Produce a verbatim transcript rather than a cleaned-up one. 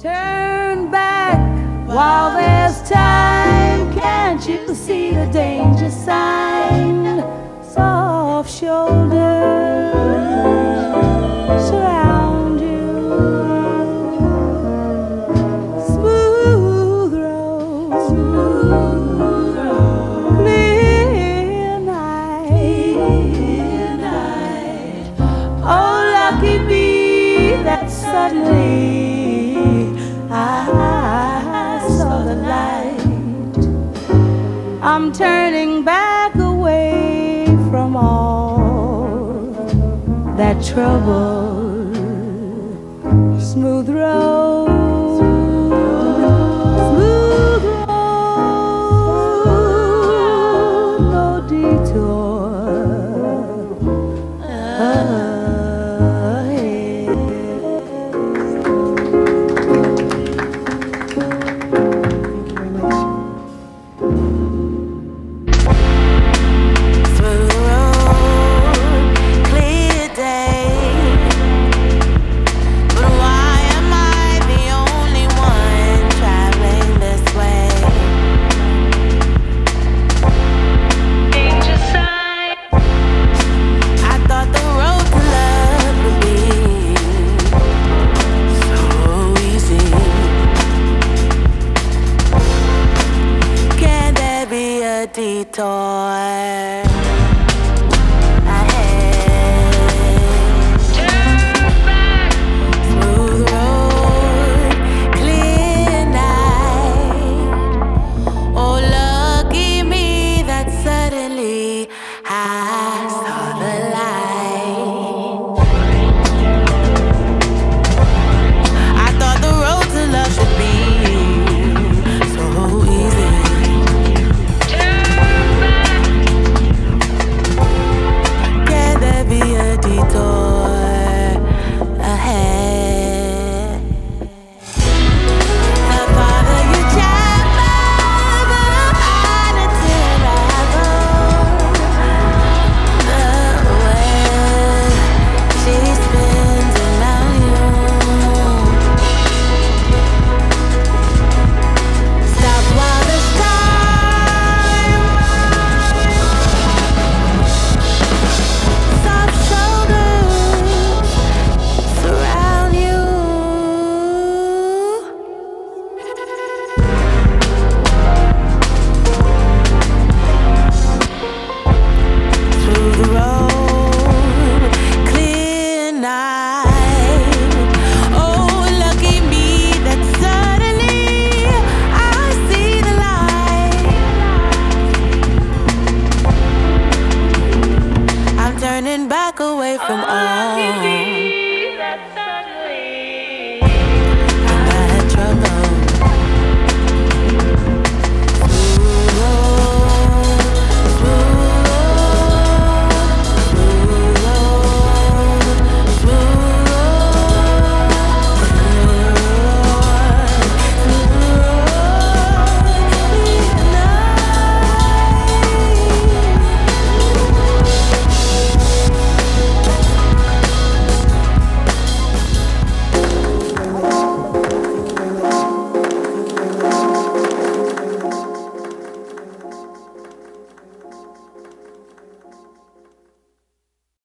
Turn back while there's time. Can't you see the danger sign? Soft shoulders surround you, smooth road, smooth road, clear night, clear night. Oh, lucky me that suddenly I saw the light. I'm turning back away from all that trouble. Smooth road, smooth road, no detour ahead. Detour.